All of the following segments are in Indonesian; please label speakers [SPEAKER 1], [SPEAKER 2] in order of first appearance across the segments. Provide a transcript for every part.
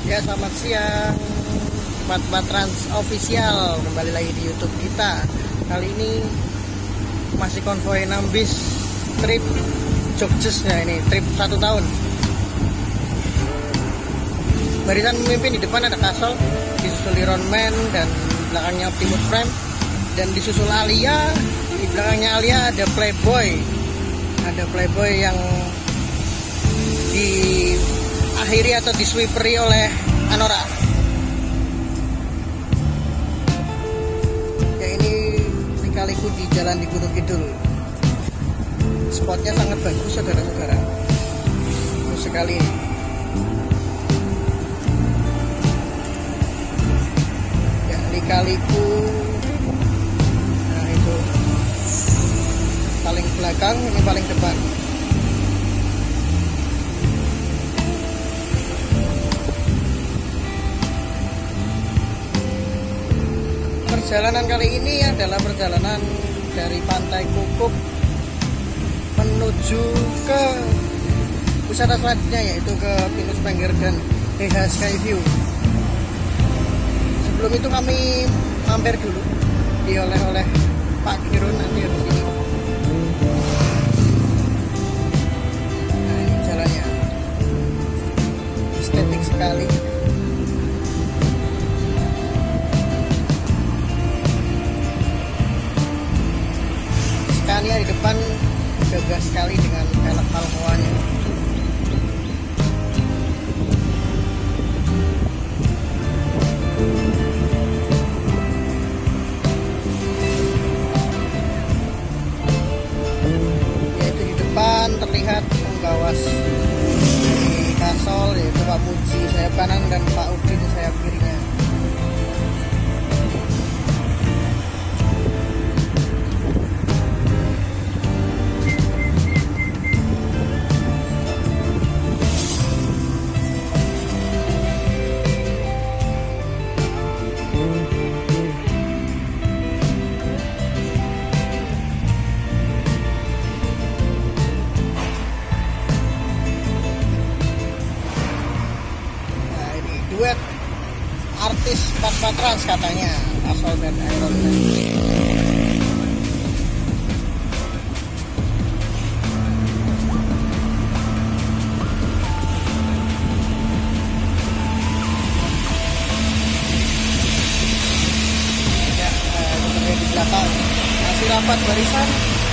[SPEAKER 1] Ya, selamat siang 44 Trans Official, kembali lagi di YouTube kita. Kali ini masih konvoy 6 bis trip Jogjesnya, ini trip 1 tahun. Barisan memimpin, di depan ada Castle, disusul Iron Man, dan belakangnya Optimus Prime, dan disusul Alia. Di belakangnya Alia ada Playboy. Ada Playboy yang diakhiri atau disweeperi oleh Anora. Ya, ini lika-liku di jalan di Gunung Kidul. Spotnya sangat bagus, saudara-saudara. Bagus sekali. Ya, lika-liku. Nah, itu paling belakang, ini paling depan. Perjalanan kali ini adalah perjalanan dari Pantai Kukuk menuju ke wisata selanjutnya, yaitu ke Pinus Pengger dan HH Skyview. Sebelum itu kami mampir dulu di oleh-oleh Pak Kirun, nanti di sini. Nah, ini jalannya estetik sekali. Scania di depan gagah sekali dengan velg Alcoa-nya. Yaitu di depan terlihat penggawas di Kasol, yaitu Pak Puji sayap kanan dan Pak Udin sayap kirinya. Duet artis 44 Trans katanya, Castle dan Iron Man. Ya, di belakang masih rapat barisan,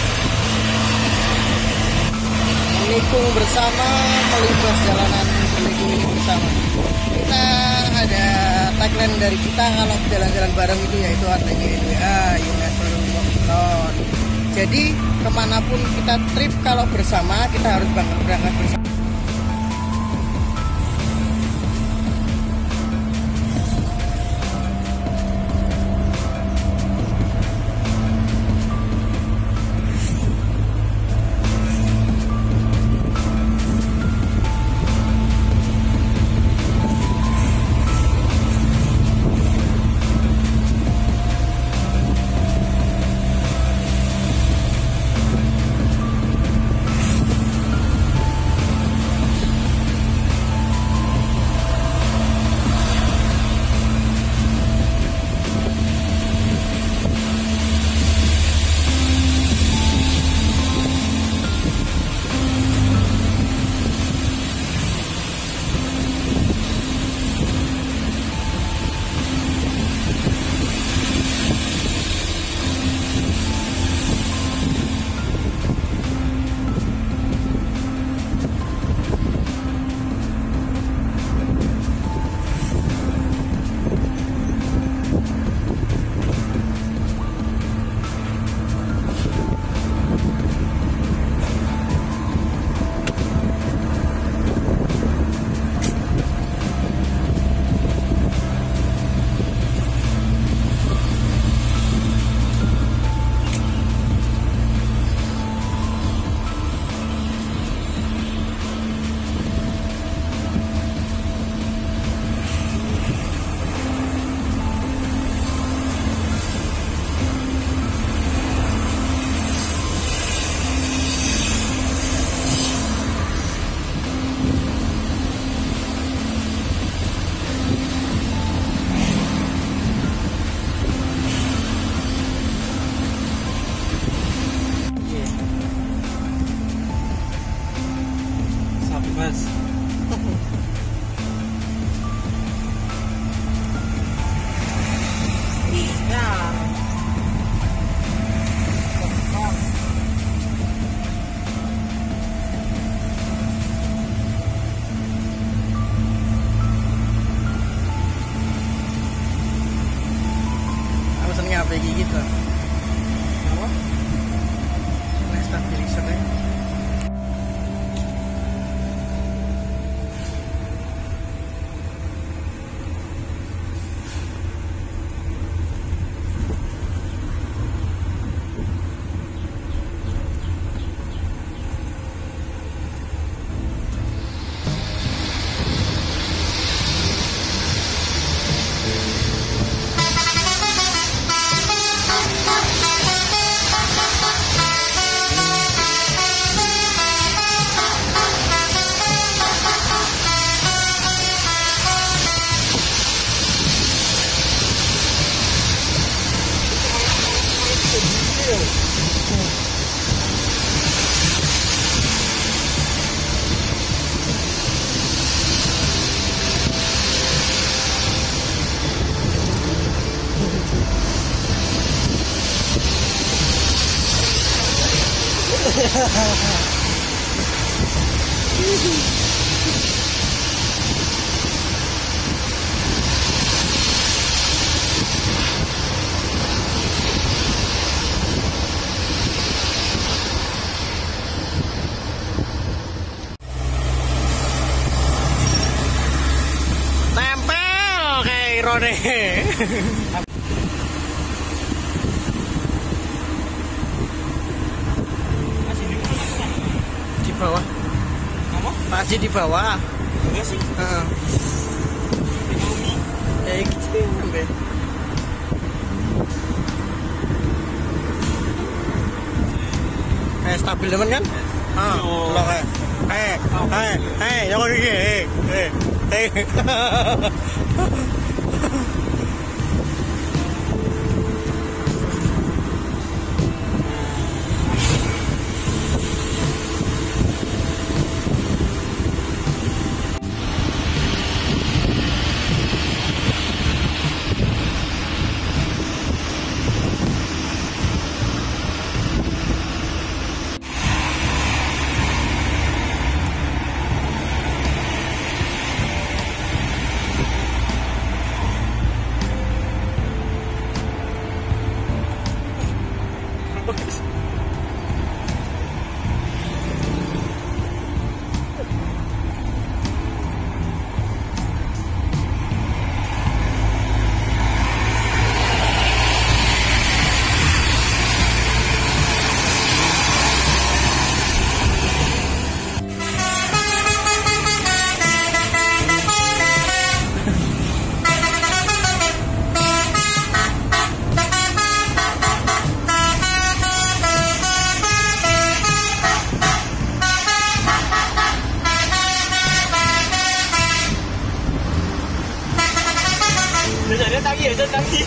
[SPEAKER 1] menikung bersama, melibas jalanan ini bersama. Kita ada tagline dari kita kalau jalan-jalan bareng itu, yaitu artinya YWA, you never walk alone. Jadi kemanapun kita trip, kalau bersama kita harus berangkat bersama. digigit lah. Apa? Kena stabilisernya. Tempel kayak irone. Di bawah. Masih di bawah.
[SPEAKER 2] Enggak sih.
[SPEAKER 1] Heeh. Ya gitu ambe. Stabil teman kan? Ah, lo yang gini.
[SPEAKER 2] Dia tadi.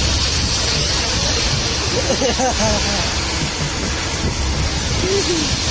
[SPEAKER 1] Hahaha.